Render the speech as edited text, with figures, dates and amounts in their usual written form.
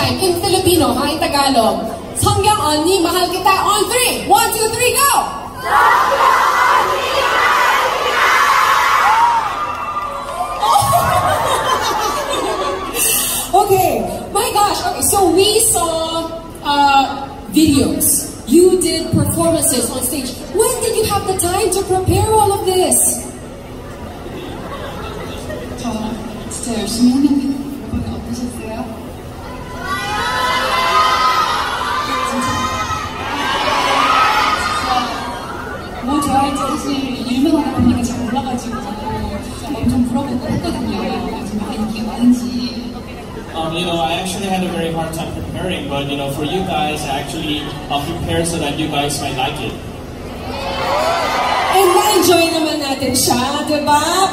time in Filipino, ha, in Tagalog. 성경 언니 mahal kita on 3. 1, 2, 3, go! 성경 언니 mahal kita! Okay, my gosh. Okay, so we saw videos. You did performances on stage. When did you have the time to prepare all of this? 저 진짜 열심히 했는데 여러분 어떠셨어요? 뭐 좋아할지 사실 일만 하다 보니까 잘 몰라가지고 엄청 물어보고 했거든요. 정말 인기가 많은지. You know, I actually had a very hard time preparing, but you know, for you guys, I actually prepared so that you guys might like it. And na-enjoy naman natin siya, diba?